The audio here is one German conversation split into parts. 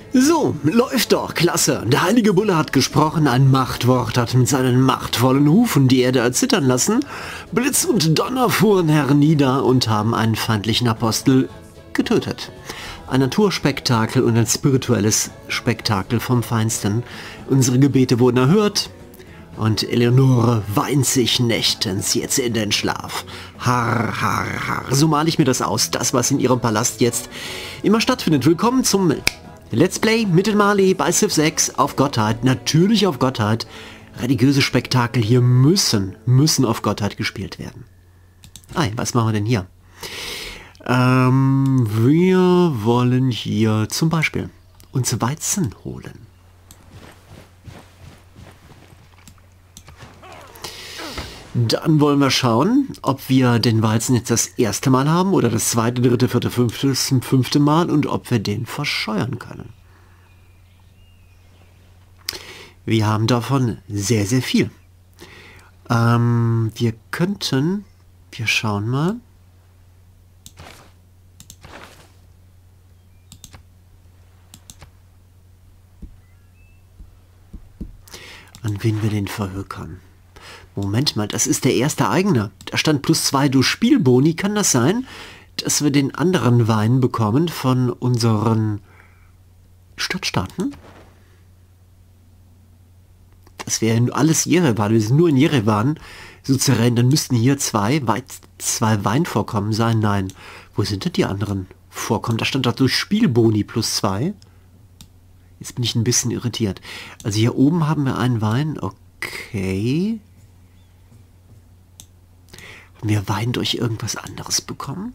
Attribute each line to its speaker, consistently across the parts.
Speaker 1: So, läuft doch, klasse. Der heilige Bulle hat gesprochen, ein Machtwort hat mit seinen machtvollen Hufen die Erde erzittern lassen. Blitz und Donner fuhren hernieder und haben einen feindlichen Apostel getötet. Ein Naturspektakel und ein spirituelles Spektakel vom Feinsten. Unsere Gebete wurden erhört und Eleonore weint sich nächtens jetzt in den Schlaf. Har, har, har. So male ich mir das aus, das was in ihrem Palast jetzt immer stattfindet. Willkommen zum Let's Play Mittelmali bei Civ 6 auf Gottheit, natürlich auf Gottheit. Religiöse Spektakel hier müssen auf Gottheit gespielt werden. Was machen wir denn hier? Wir wollen hier zum Beispiel uns Weizen holen. Dann wollen wir schauen, ob wir den Weizen jetzt das erste Mal haben oder das zweite, dritte, vierte, fünfte Mal und ob wir den verscheuern können. Wir haben davon sehr, sehr viel. Wir schauen mal. An wen wir den verhökern. Moment mal, das ist der erste eigene. Da stand +2 durch Spielboni. Kann das sein, dass wir den anderen Wein bekommen von unseren Stadtstaaten? Das wäre alles Jerewan. Wir sind nur in Jerewan Suzerän. Dann müssten hier zwei Weinvorkommen sein. Nein. Wo sind denn die anderen Vorkommen? Da stand doch durch Spielboni +2. Jetzt bin ich ein bisschen irritiert. Also hier oben haben wir einen Wein. Okay. Haben wir Wein durch irgendwas anderes bekommen?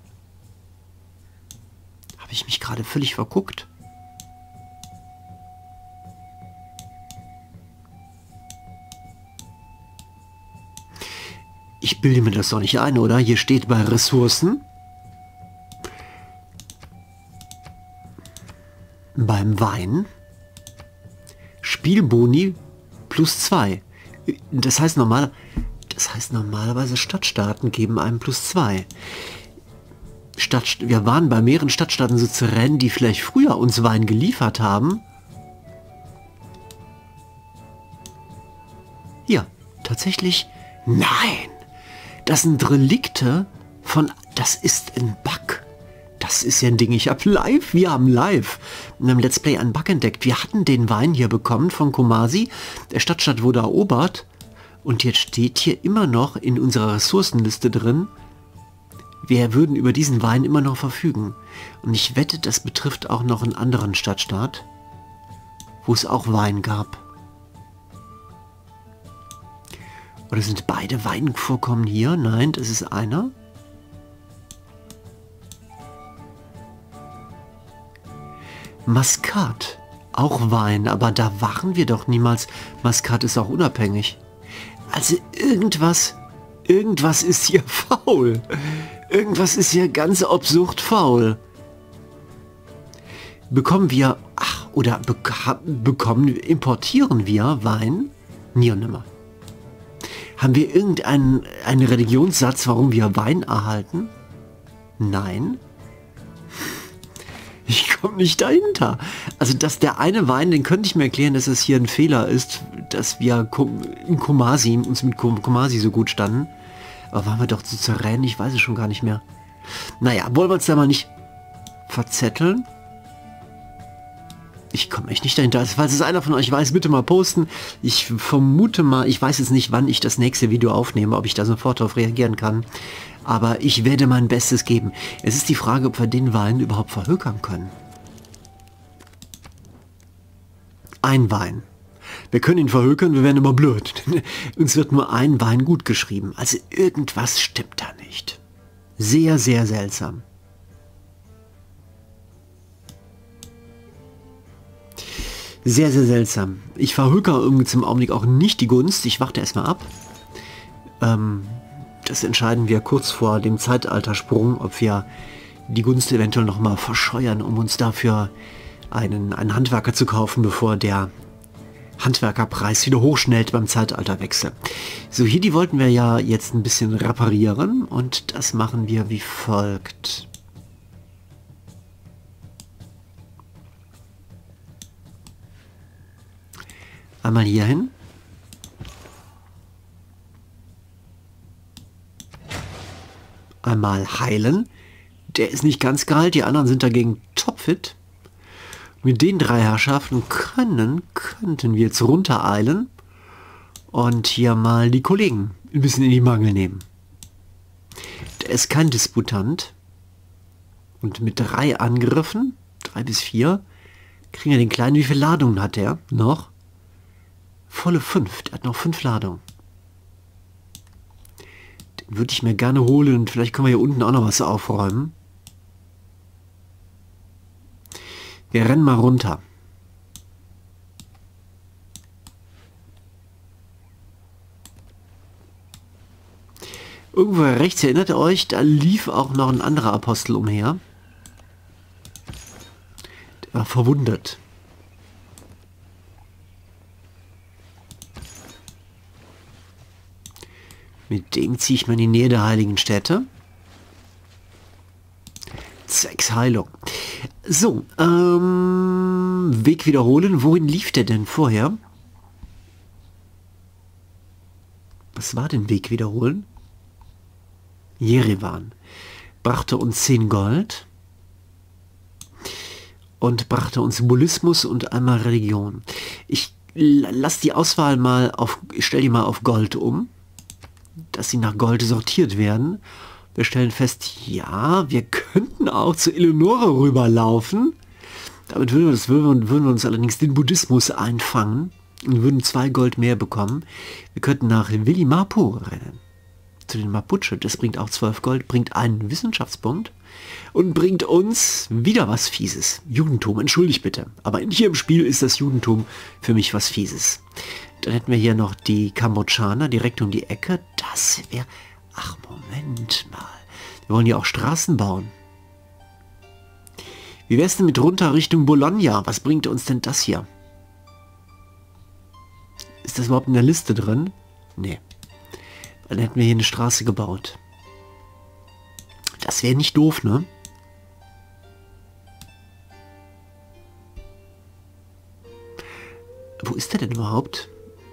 Speaker 1: Habe ich mich gerade völlig verguckt? Ich bilde mir das doch nicht ein, oder? Hier steht bei Ressourcen. Beim Wein. Spielboni +2. Das heißt normalerweise Stadtstaaten geben einem +2. Wir waren bei mehreren Stadtstaaten Suzerän, die vielleicht früher uns Wein geliefert haben. Hier, tatsächlich, nein. Das sind Relikte von, das ist ein Bug. Das ist ja ein Ding, wir haben live in einem Let's Play einen Bug entdeckt. Wir hatten den Wein hier bekommen von Kumasi, der Stadtstaat wurde erobert. Und jetzt steht hier immer noch in unserer Ressourcenliste drin, wir würden über diesen Wein immer noch verfügen. Und ich wette, das betrifft auch noch einen anderen Stadtstaat, wo es auch Wein gab. Oder sind beide Weinvorkommen hier? Nein, das ist einer. Maskat, auch Wein, aber da waren wir doch niemals. Maskat ist auch unabhängig. Also irgendwas ist hier faul. Irgendwas ist hier ganz absurd faul. Importieren wir Wein? Nie und nimmer. Haben wir irgendeinen Religionssatz, warum wir Wein erhalten? Nein. Ich komme nicht dahinter. Also, dass der eine Wein, den könnte ich mir erklären, dass es hier ein Fehler ist, dass wir uns mit Kumasi so gut standen. Aber waren wir doch zu Suzerän? Ich weiß es schon gar nicht mehr. Naja, wollen wir uns da mal nicht verzetteln? Ich komme echt nicht dahinter. Also, falls es einer von euch weiß, bitte mal posten. Ich vermute mal, ich weiß jetzt nicht, wann ich das nächste Video aufnehme, ob ich da sofort darauf reagieren kann. Aber ich werde mein Bestes geben. Es ist die Frage, ob wir den Wein überhaupt verhökern können. Ein Wein. Wir können ihn verhökern, wir werden immer blöd. Uns wird nur ein Wein gut geschrieben. Also irgendwas stimmt da nicht. Sehr, sehr seltsam. Sehr, sehr seltsam. Ich verhökere irgendwie zum Augenblick auch nicht die Gunst. Ich warte erstmal ab. Das entscheiden wir kurz vor dem Zeitaltersprung, ob wir die Gunst eventuell nochmal verscheuern, um uns dafür einen Handwerker zu kaufen, bevor der Handwerkerpreis wieder hochschnellt beim Zeitalterwechsel. So, hier die wollten wir ja jetzt ein bisschen reparieren und das machen wir wie folgt. Einmal hier hin. Einmal heilen. Der ist nicht ganz geheilt, die anderen sind dagegen topfit. Mit den 3 Herrschaften könnten wir jetzt runtereilen und hier mal die Kollegen ein bisschen in die Mangel nehmen. Der ist kein Disputant. Und mit 3 Angriffen, 3 bis 4, kriegen wir den Kleinen. Wie viele Ladungen hat der noch? Volle 5. Der hat noch 5 Ladungen. Den würde ich mir gerne holen und vielleicht können wir hier unten auch noch was aufräumen. Wir rennen mal runter. Irgendwo rechts, erinnert ihr euch, da lief auch noch ein anderer Apostel umher. Der war verwundet. Mit dem ziehe ich mal in die Nähe der heiligen Stätte. Zwecks Heilung. So, Weg wiederholen. Wohin lief der denn vorher? Was war denn Weg wiederholen? Jerewan. Brachte uns 10 Gold. Und brachte uns Bullismus und einmal Religion. Ich lasse die Auswahl mal auf, ich stelle die mal auf Gold um. Dass sie nach Gold sortiert werden. Wir stellen fest, ja, wir könnten auch zu Eleonore rüberlaufen. Damit würden wir uns allerdings den Buddhismus einfangen und würden 2 Gold mehr bekommen. Wir könnten nach Vilimapu rennen. Zu den Mapuche. Das bringt auch 12 Gold, bringt einen Wissenschaftspunkt und bringt uns wieder was Fieses. Judentum, entschuldigt bitte. Aber hier im Spiel ist das Judentum für mich was Fieses. Dann hätten wir hier noch die Kambodschaner direkt um die Ecke. Das wäre... Ach, Moment mal. Wir wollen ja auch Straßen bauen. Wie wär's denn mit runter Richtung Bologna? Was bringt uns denn das hier? Ist das überhaupt in der Liste drin? Nee. Dann hätten wir hier eine Straße gebaut. Das wäre nicht doof, ne? Wo ist der denn überhaupt?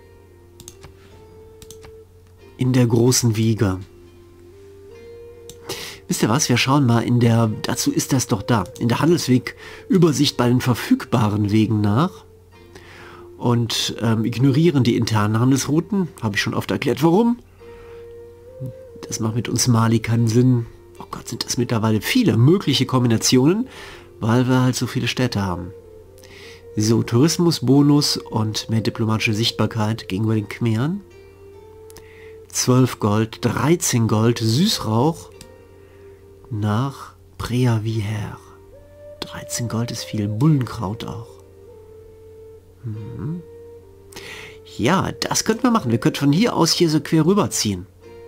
Speaker 1: In der großen Wiege. Wisst ihr was? Wir schauen mal in der... Dazu ist das doch da. In der Handelsweg-Übersicht bei den verfügbaren Wegen nach. Und ignorieren die internen Handelsrouten. Habe ich schon oft erklärt, warum. Das macht mit uns Mali keinen Sinn. Oh Gott, sind das mittlerweile viele mögliche Kombinationen, weil wir halt so viele Städte haben. So, Tourismusbonus und mehr diplomatische Sichtbarkeit gegenüber den Khmeren. 12 Gold, 13 Gold, Süßrauch nach Preaviher. 13 Gold ist viel, Bullenkraut auch. Mhm. Ja, das könnten wir machen. Wir könnten von hier aus hier so quer rüberziehen.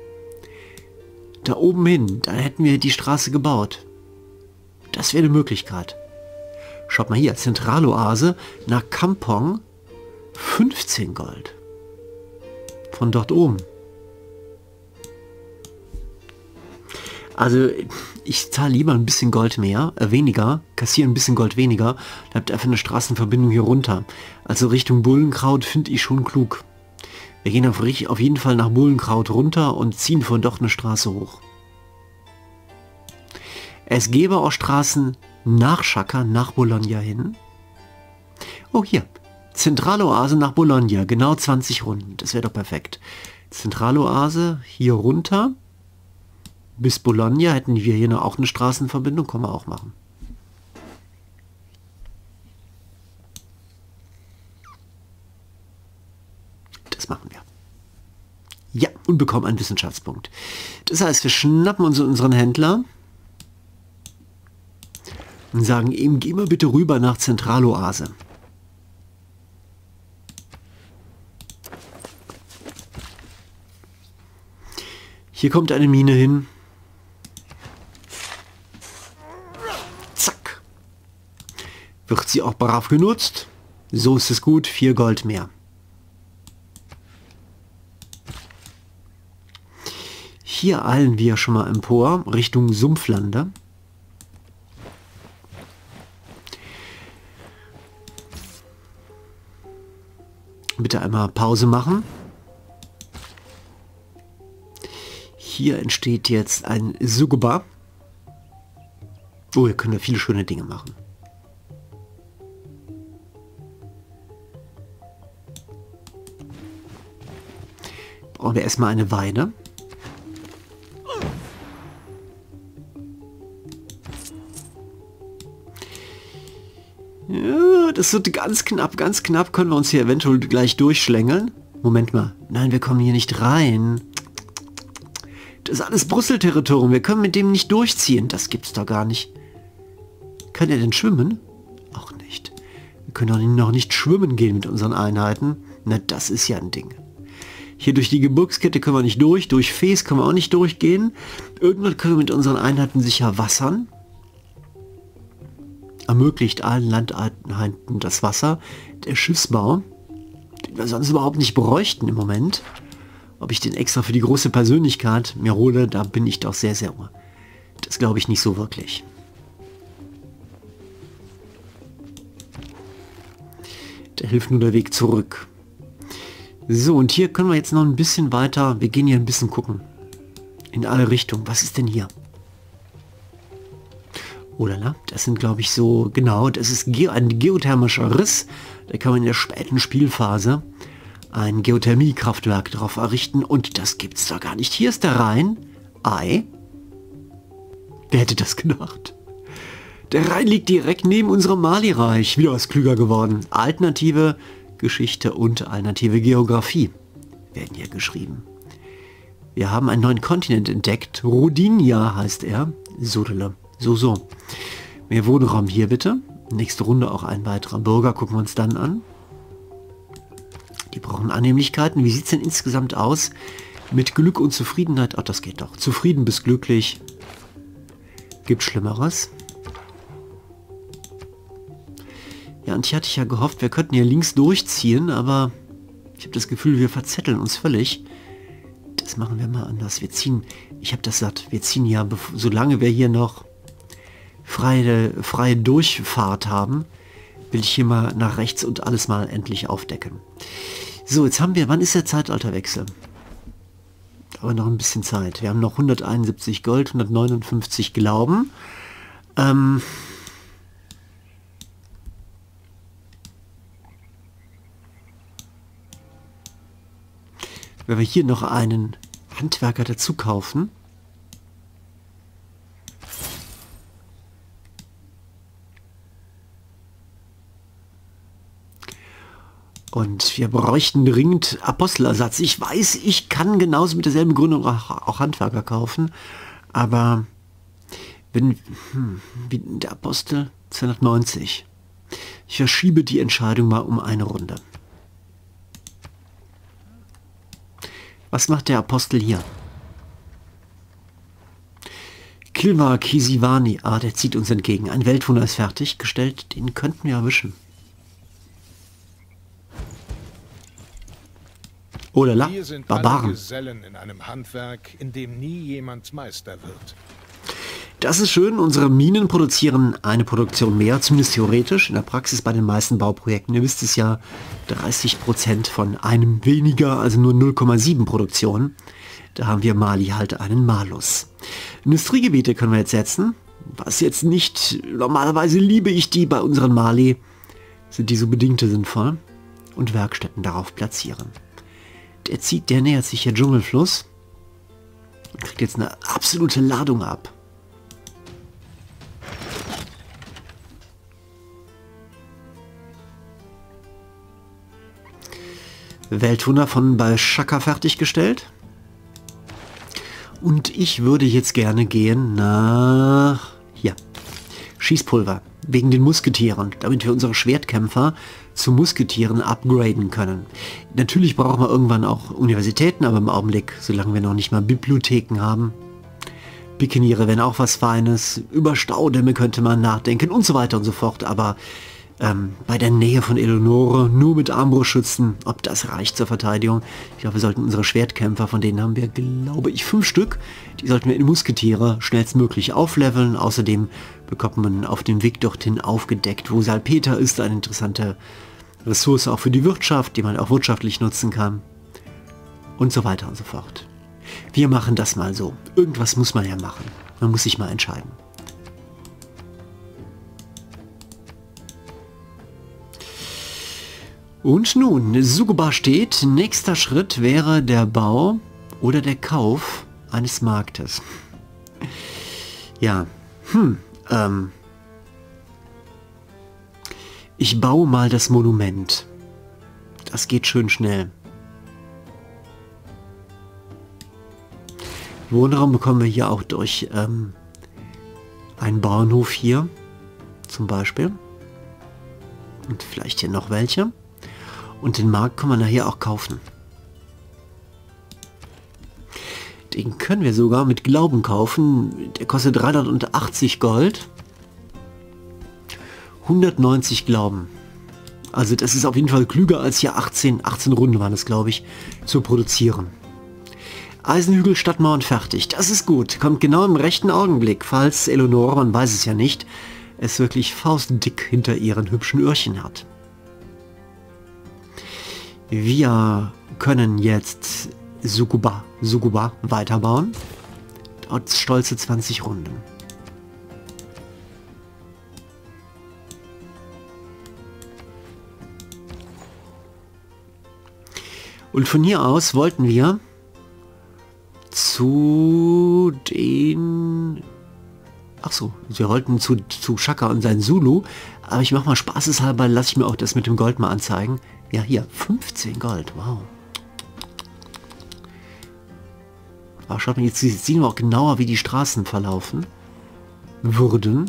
Speaker 1: Da oben hin, dann hätten wir die Straße gebaut. Das wäre eine Möglichkeit. Schaut mal hier, Zentraloase nach Kampong, 15 Gold. Von dort oben. Also ich zahle lieber ein bisschen Gold mehr, weniger, kassiere ein bisschen Gold weniger, dann habt ihr einfach eine Straßenverbindung hier runter. Also Richtung Bullenkraut finde ich schon klug. Wir gehen auf jeden Fall nach Bullenkraut runter und ziehen von dort eine Straße hoch. Es gäbe auch Straßen nach Shaka, nach Bologna hin. Oh, hier. Zentraloase nach Bologna. Genau 20 Runden. Das wäre doch perfekt. Zentraloase hier runter. Bis Bologna hätten wir hier auch eine Straßenverbindung. Können wir auch machen. Das machen wir. Ja, und bekommen einen Wissenschaftspunkt. Das heißt, wir schnappen uns unseren Händler und sagen ihm, geh mal bitte rüber nach Zentraloase. Hier kommt eine Mine hin. Zack. Wird sie auch brav genutzt? So ist es gut, 4 Gold mehr. Hier eilen wir schon mal empor, Richtung Sumpflande. bitte einmal Pause machen. Hier entsteht jetzt ein Sukuba. Oh, hier können wir viele schöne Dinge machen. Brauchen wir erstmal eine Weide. Ja, das wird ganz knapp können wir uns hier eventuell gleich durchschlängeln. Moment mal, nein, wir kommen hier nicht rein. Das ist alles Brüssel-Territorium, wir können mit dem nicht durchziehen. Das gibt's doch gar nicht. Kann er denn schwimmen? Auch nicht. Wir können doch noch nicht schwimmen gehen mit unseren Einheiten. Na, das ist ja ein Ding. Hier durch die Gebirgskette können wir nicht durch Fes können wir auch nicht durchgehen. Irgendwann können wir mit unseren Einheiten sicher wassern. Ermöglicht allen Landeinheiten das Wasser. Der Schiffsbau, den wir sonst überhaupt nicht bräuchten im Moment. Ob ich den extra für die große Persönlichkeit mir hole, da bin ich doch sehr, sehr... Das glaube ich nicht so wirklich. Da hilft nur der Weg zurück. So, und hier können wir jetzt noch ein bisschen weiter... Wir gehen hier ein bisschen gucken. In alle Richtungen. Was ist denn hier? Oder das sind, glaube ich, so... Genau, das ist ein geothermischer Riss. Da kann man in der späten Spielphase ein Geothermiekraftwerk drauf errichten. Und das gibt's doch gar nicht. Hier ist der Rhein. Ei. Wer hätte das gedacht? Der Rhein liegt direkt neben unserem Mali-Reich. Wieder was klüger geworden. Alternative Geschichte und alternative Geografie werden hier geschrieben. Wir haben einen neuen Kontinent entdeckt. Rodinia heißt er. Sodele. So. Mehr Wohnraum hier bitte. Nächste Runde auch ein weiterer Bürger. Gucken wir uns dann an. Die brauchen Annehmlichkeiten. Wie sieht es denn insgesamt aus? Mit Glück und Zufriedenheit. Ach, das geht doch. Zufrieden bis glücklich. Gibt Schlimmeres. Ja, und hier hatte ich ja gehofft, wir könnten hier links durchziehen, aber ich habe das Gefühl, wir verzetteln uns völlig. Das machen wir mal anders. Wir ziehen, ich habe das satt, wir ziehen ja, solange wir hier noch freie Durchfahrt haben, will ich hier mal nach rechts und alles mal endlich aufdecken. So, jetzt haben wir, wann ist der Zeitalterwechsel? Aber noch ein bisschen Zeit. Wir haben noch 171 Gold, 159 Glauben. Wenn wir hier noch einen Handwerker dazu kaufen. Und wir bräuchten dringend Apostelersatz. Ich weiß, ich kann genauso mit derselben Gründung auch Handwerker kaufen. Aber wenn wie der Apostel 290. Ich verschiebe die Entscheidung mal um eine Runde. Was macht der Apostel hier? Kilva Kisivani. Ah, der zieht uns entgegen. Ein Weltwunder ist fertiggestellt. Den könnten wir erwischen. Oder la,
Speaker 2: Wir sind
Speaker 1: Barbaren.
Speaker 2: alle Gesellen in einem Handwerk, in dem nie jemand Meister wird.
Speaker 1: Das ist schön. Unsere Minen produzieren eine Produktion mehr, zumindest theoretisch. In der Praxis bei den meisten Bauprojekten, ihr wisst es ja, 30% von einem weniger, also nur 0,7 Produktion. Da haben wir Mali halt einen Malus. Industriegebiete können wir jetzt setzen. Was jetzt nicht, normalerweise liebe ich die, bei unseren Mali sind die so bedingte sinnvoll. Und Werkstätten darauf platzieren. Der nähert sich hier Dschungelfluss. Und kriegt jetzt eine absolute Ladung ab. Weltwunder von Balshaka fertiggestellt. Und ich würde jetzt gerne gehen nach... Hier. Schießpulver. Wegen den Musketieren. Damit wir unsere Schwertkämpfer zu Musketieren upgraden können. Natürlich brauchen wir irgendwann auch Universitäten, aber im Augenblick, solange wir noch nicht mal Bibliotheken haben. Pikeniere wären auch was Feines. Über Staudämme könnte man nachdenken und so weiter und so fort. Aber bei der Nähe von Eleonore nur mit Armbrustschützen, ob das reicht zur Verteidigung. Ich glaube, wir sollten unsere Schwertkämpfer, von denen haben wir, glaube ich, 5 Stück, die sollten wir in Musketiere schnellstmöglich aufleveln. Außerdem bekommt man auf dem Weg dorthin aufgedeckt, wo Salpeter ist, eine interessante Ressource auch für die Wirtschaft, die man auch wirtschaftlich nutzen kann. Und so weiter und so fort. Wir machen das mal so. Irgendwas muss man ja machen. Man muss sich mal entscheiden. Und nun, Sukuba steht. Nächster Schritt wäre der Bau oder der Kauf eines Marktes. Ja, ich baue mal das Monument. Das geht schön schnell. Wohnraum bekommen wir hier auch durch einen Bauernhof hier zum Beispiel. Und vielleicht hier noch welche. Und den Markt kann man nachher auch kaufen. Den können wir sogar mit Glauben kaufen. Der kostet 380 Gold. 190 Glauben. Also das ist auf jeden Fall klüger als hier 18 Runden waren es, glaube ich, zu produzieren. Eisenhügel, Stadtmauern fertig. Das ist gut. Kommt genau im rechten Augenblick, falls Eleonore, man weiß es ja nicht, es wirklich faustdick hinter ihren hübschen Öhrchen hat. Wir können jetzt Sukuba weiterbauen. Dauert stolze 20 Runden. Und von hier aus wollten wir zu den... Ach so, wir wollten zu Shaka und sein Zulu. Aber ich mach mal spaßeshalber, lasse ich mir auch das mit dem Gold mal anzeigen. Ja, hier, 15 Gold, wow. Aber schaut mal, jetzt sehen wir auch genauer, wie die Straßen verlaufen würden.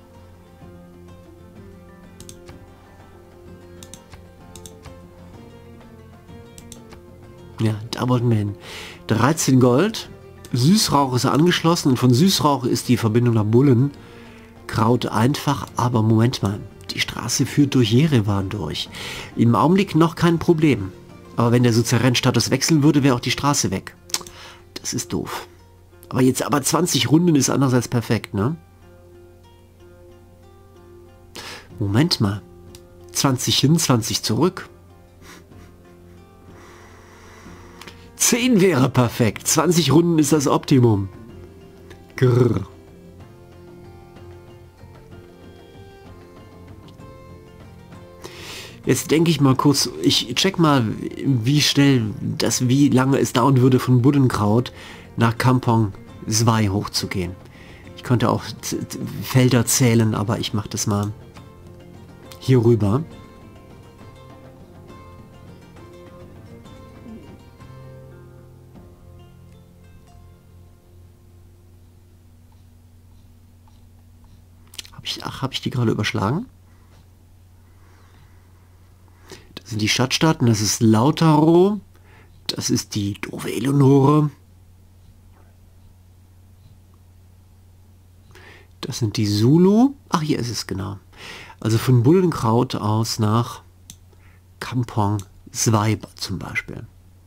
Speaker 1: Ja, da wollten wir hin. 13 Gold. Süßrauch ist angeschlossen und von Süßrauch ist die Verbindung nach Bullenkraut einfach. Aber Moment mal, die Straße führt durch Jerewan durch. Im Augenblick noch kein Problem. Aber wenn der Suzerän-Status wechseln würde, wäre auch die Straße weg. Das ist doof. Aber 20 Runden ist andererseits perfekt, ne? Moment mal. 20 hin, 20 zurück. 10 wäre perfekt. 20 Runden ist das Optimum. Grrr. Jetzt denke ich mal kurz, ich check mal, wie lange es dauern würde, von Buddenkraut nach Kampong 2 hochzugehen. Ich könnte auch Felder zählen, aber ich mache das mal hier rüber. Habe ich die gerade überschlagen? Das sind die Stadtstaaten, das ist Lautaro, das ist die doofe Eleonore. Das sind die Zulu. Ach, hier ist es genau. Also von Bullenkraut aus nach Kampong 2 zum Beispiel.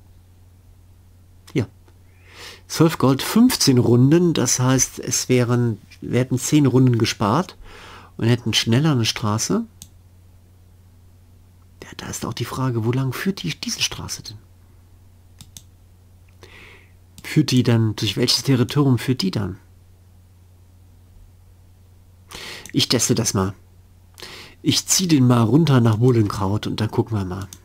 Speaker 1: Hier. 12 Gold, 15 Runden. Das heißt, wir hätten 10 Runden gespart und hätten schneller eine Straße. Ja, da ist auch die Frage, wo lang führt diese Straße denn? Führt die dann, durch welches Territorium führt die dann? Ich teste das mal. Ich ziehe den mal runter nach Bullenkraut und dann gucken wir mal.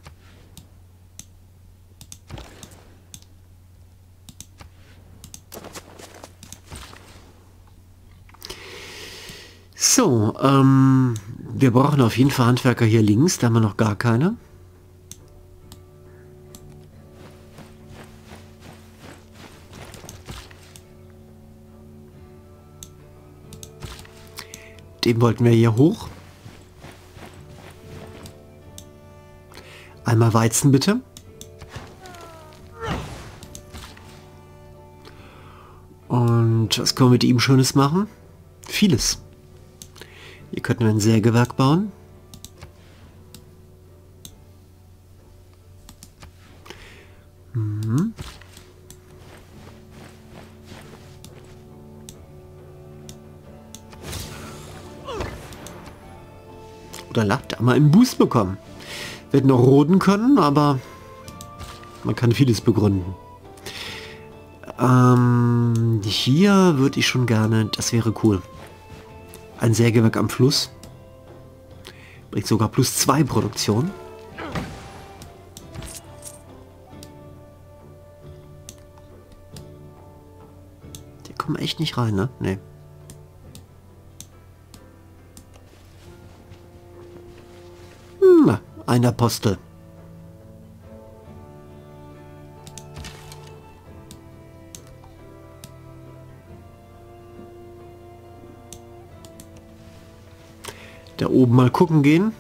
Speaker 1: So, wir brauchen auf jeden Fall Handwerker hier links, da haben wir noch gar keine. Den wollten wir hier hoch. Einmal Weizen bitte. Und was können wir mit ihm Schönes machen? Vieles. Hier könnten wir ein Sägewerk bauen. Mhm. Oder da haben wir einen Boost bekommen. Wir hätten auch roden können, aber man kann vieles begründen. Hier würde ich schon gerne, das wäre cool. Ein Sägewerk am Fluss. Bringt sogar +2 Produktion. Die kommen echt nicht rein, ne? Nee. Ein Apostel. Da oben mal gucken gehen.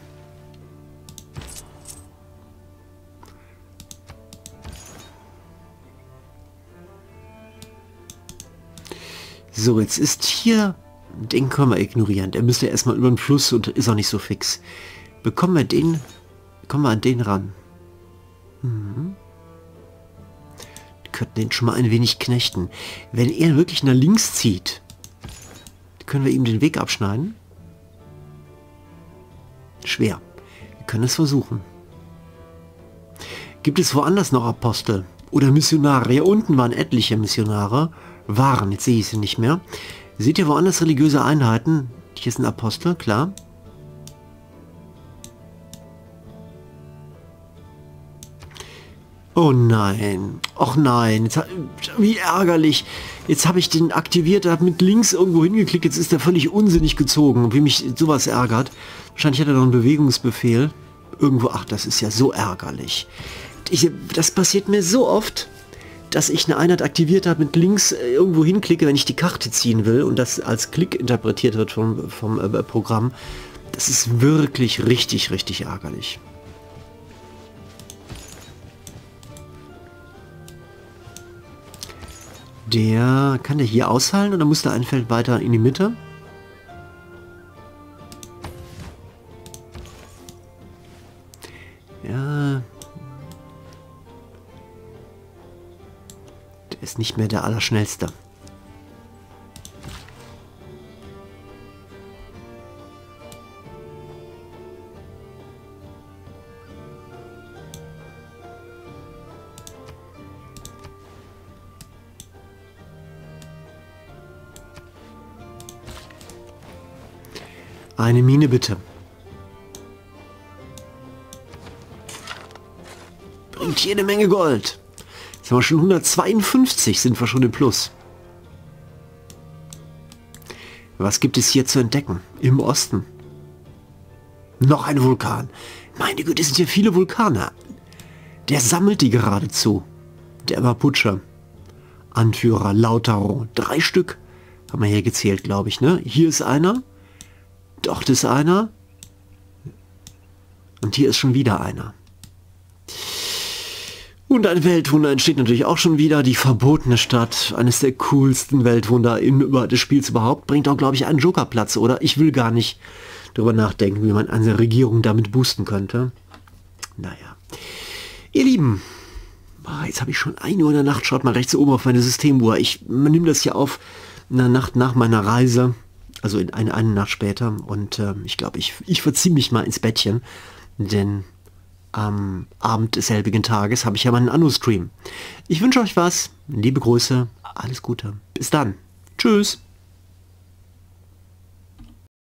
Speaker 1: So, jetzt ist hier... Den können wir ignorieren. Der müsste erstmal über den Fluss und ist auch nicht so fix. Bekommen wir den... Kommen wir an den ran. Wir könnten den schon mal ein wenig knechten. Wenn er wirklich nach links zieht, können wir ihm den Weg abschneiden. Schwer. Wir können es versuchen. Gibt es woanders noch Apostel? Oder Missionare? Hier unten waren etliche Missionare. Waren, jetzt sehe ich sie nicht mehr. Seht ihr woanders religiöse Einheiten? Hier ist ein Apostel, klar. Oh nein. Och nein. Jetzt, wie ärgerlich. Jetzt habe ich den aktiviert, habe mit links irgendwo hingeklickt. Jetzt ist der völlig unsinnig gezogen. Wie mich sowas ärgert. Wahrscheinlich hat er noch einen Bewegungsbefehl. Irgendwo. Ach, das ist ja so ärgerlich. Das passiert mir so oft, dass ich eine Einheit aktiviert habe, mit links irgendwo hinklicke, wenn ich die Karte ziehen will und das als Klick interpretiert wird vom Programm. Das ist wirklich richtig, richtig ärgerlich. Kann der hier aushalten oder muss der ein Feld weiter in die Mitte? Ja. Der ist nicht mehr der Allerschnellste. Eine Mine bitte. Bringt jede Menge Gold. Jetzt haben wir schon 152, sind wir schon im Plus. Was gibt es hier zu entdecken? Im Osten. Noch ein Vulkan. Meine Güte, es sind hier viele Vulkane. Der sammelt die geradezu. Der Mapuche. Anführer Lautaro. 3 Stück haben wir hier gezählt, glaube ich, ne? Hier ist einer. Dort ist einer. Und hier ist schon wieder einer. Und ein Weltwunder entsteht natürlich auch schon wieder. Die verbotene Stadt. Eines der coolsten Weltwunder des Spiels überhaupt. Bringt auch, glaube ich, einen Jokerplatz, oder? Ich will gar nicht darüber nachdenken, wie man eine Regierung damit boosten könnte. Naja. Ihr Lieben. Jetzt habe ich schon 1 Uhr in der Nacht. Schaut mal rechts oben auf meine Systemuhr. Man nimmt das hier auf in der Nacht nach meiner Reise. Also in eine Nacht später. Und ich glaube, ich verziehe mich mal ins Bettchen. Denn am Abend des selbigen Tages habe ich ja meinen Anno-Stream. Ich wünsche euch was. Liebe Grüße. Alles Gute. Bis dann. Tschüss.